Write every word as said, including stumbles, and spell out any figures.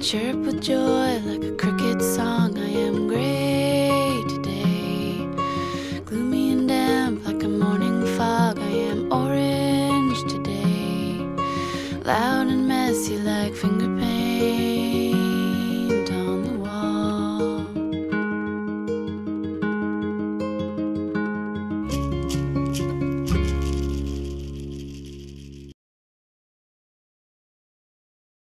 chirp with joy like a cricket song. I am gray today, gloomy and damp like a morning fog. I am orange today, loud and messy like finger paint.